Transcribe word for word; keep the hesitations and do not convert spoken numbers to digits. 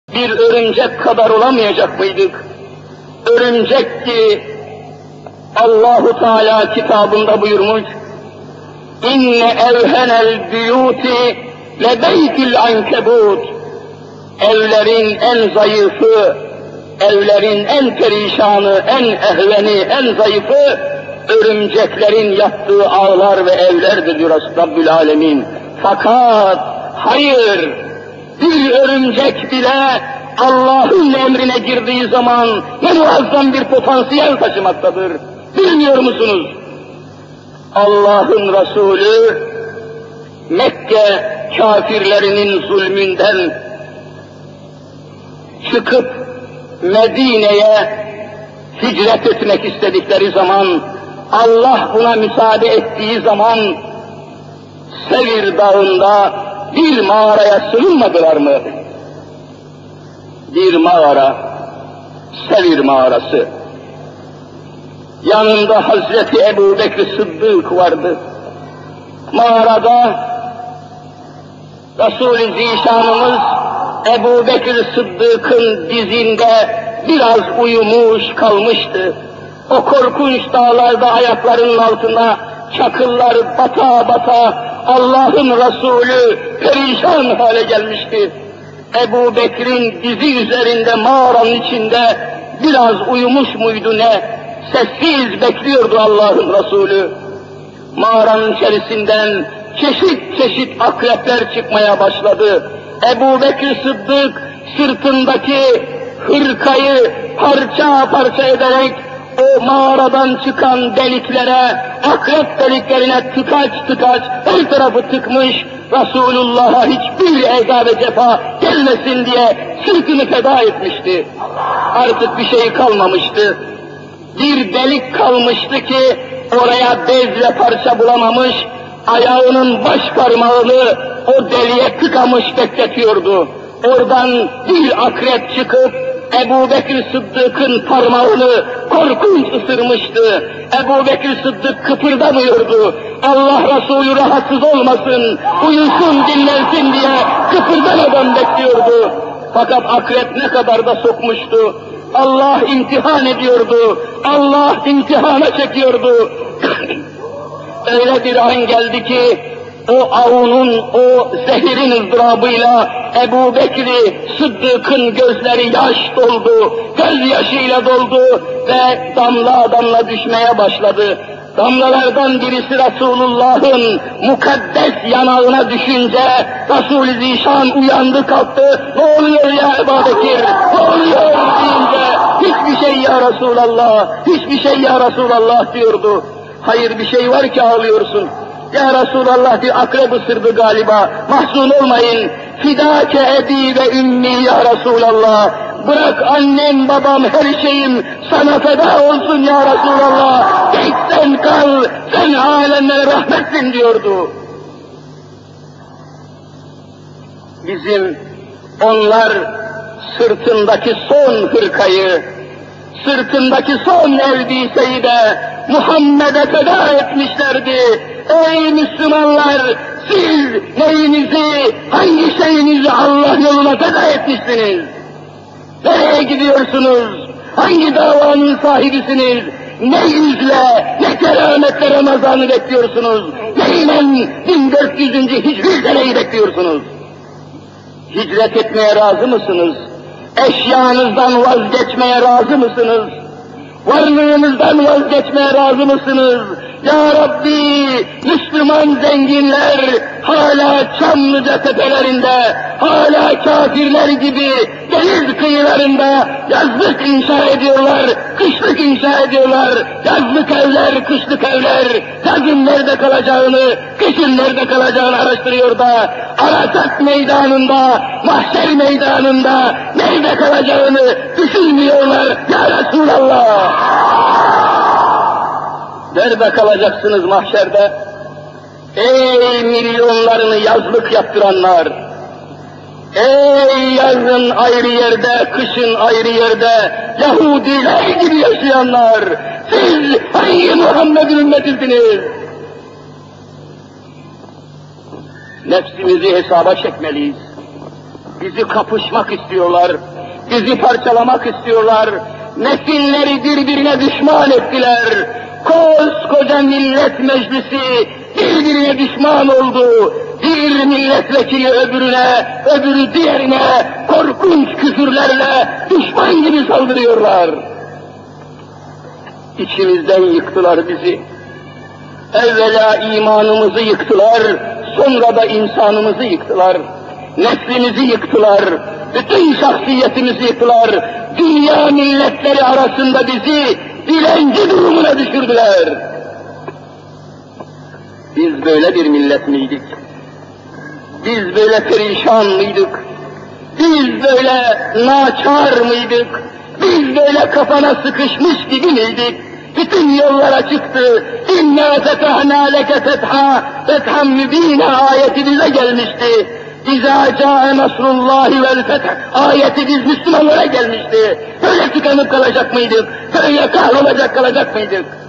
bir örümcek kadar olamayacak mıydık? Örümcek ki Allahu Teala kitabında buyurmuş, İnne evhenel biyuti lebeytil ankebut. Evlerin en zayıfı, evlerin en perişanı, en ehveni, en zayıfı örümceklerin yattığı ağlar ve evlerdir diyor Rabbül Alemin. Fakat hayır, bir örümcek bile Allah'ın emrine girdiği zaman ne muazzam bir potansiyel taşımaktadır. Bilmiyor musunuz? Allah'ın Resulü Mekke kafirlerinin zulmünden çıkıp Medine'ye hicret etmek istedikleri zaman, Allah buna müsaade ettiği zaman Sevir Dağı'nda bir mağaraya sığınmadılar mı? Bir mağara, Sevir Mağarası. Yanında Hazreti Ebu Bekir Sıddık vardı. Mağarada Resul-i Zişanımız Ebu Bekir Sıddık'ın dizinde biraz uyumuş kalmıştı. O korkunç dağlarda ayaklarının altına çakıllar bata bata Allah'ın Resulü perişan hale gelmişti. Ebu Bekir'in dizi üzerinde mağaranın içinde biraz uyumuş muydu ne? Sessiz bekliyordu Allah'ın Resulü. Mağaranın içerisinden çeşit çeşit akrepler çıkmaya başladı. Ebu Bekir Sıddık sırtındaki hırkayı parça parça ederek o mağaradan çıkan deliklere, akrep deliklerine tıkaç tıkaç her tarafı tıkmış, Resulullah'a hiçbir eza ve cefa gelmesin diye sırtını feda etmişti. Artık bir şey kalmamıştı. Bir delik kalmıştı ki oraya bezle parça bulamamış, ayağının baş parmağını o deliğe tıkamış bekletiyordu. Oradan bir akrep çıkıp Ebu Bekir Sıddık'ın parmağını korkunç ısırmıştı. Ebu Bekir Sıddık kıpırdamıyordu. Allah Resulü rahatsız olmasın, uyusun, dinlensin diye kıpırdamadan bekliyordu. Fakat akrep ne kadar da sokmuştu. Allah imtihan ediyordu. Allah imtihana çekiyordu. Öyle bir an geldi ki o avunun, o zehirin ızdırabıyla Ebu Bekir'i Sıddık'ın gözleri yaş doldu, gözyaşıyla doldu ve damla damla düşmeye başladı. Damlalardan birisi Resulullah'ın mukaddes yanağına düşünce Resul-i Zişan uyandı kalktı. Ne oluyor ya Ebu Bekir? Ne oluyor deyince hiçbir şey ya Resulallah, hiçbir şey ya Resulallah diyordu. Hayır bir şey var ki ağlıyorsun. Ya Resulallah bir akrep ısırdı galiba. Mahzun olmayın. Fidâke ebi ve ümmi ya Resulallah. Bırak annem, babam, her şeyim sana feda olsun ya Resulallah. Git sen kal, sen alemlere rahmetsin diyordu. Bizim onlar sırtındaki son hırkayı, sırtındaki son elbiseyi de Muhammed'e feda etmişlerdi. Ey Müslümanlar! Siz neyinizi, hangi şeyinizi Allah yoluna feda etmişsiniz? Nereye gidiyorsunuz? Hangi davanın sahibisiniz? Ne yüzle, ne kerametle Ramazan'ı bekliyorsunuz? Neyle bin dört yüzüncü hicri seneyi bekliyorsunuz? Hicret etmeye razı mısınız? Eşyanızdan vazgeçmeye razı mısınız? Varlığınızdan vazgeçmeye razı mısınız? Ya Rabbi, Müslüman zenginler hala Çamlıca tepelerinde, hala kafirler gibi deniz kıyılarında yazlık inşa ediyorlar, kışlık inşa ediyorlar, yazlık evler, kışlık evler, yazın nerede kalacağını, kışın nerede kalacağını araştırıyor da, Arasat meydanında, mahşer meydanında nerede kalacağını düşünmüyorlar ya Resulallah. Nerede kalacaksınız mahşerde? Ey milyonlarını yazlık yaptıranlar! Ey yazın ayrı yerde, kışın ayrı yerde, Yahudiler gibi yaşayanlar! Siz hangi Muhammed'in ümmetisiniz? Nefsimizi hesaba çekmeliyiz. Bizi kapışmak istiyorlar, bizi parçalamak istiyorlar, nesilleri birbirine düşman ettiler. Koskoca millet meclisi birbirine düşman oldu. Bir milletvekili öbürüne, öbürü diğerine korkunç küfürlerle düşman gibi saldırıyorlar. İçimizden yıktılar bizi. Evvela imanımızı yıktılar, sonra da insanımızı yıktılar. Neslimizi yıktılar, bütün şahsiyetimizi yıktılar. Dünya milletleri arasında bizi dilenci durumuna düşürdüler. Biz böyle bir millet miydik? Biz böyle perişan mıydık? Biz böyle naçar mıydık? Biz böyle kafana sıkışmış gibi miydik? Bütün yollara çıktı. İnna fetahna leke fetha, fetham mübine ayeti bize gelmişti. İzâ câe nasrullâhi vel feth ayeti biz Müslümanlara gelmişti. Böyle tıkanıp kalacak mıydık? Böyle kahrolacak kalacak mıydık?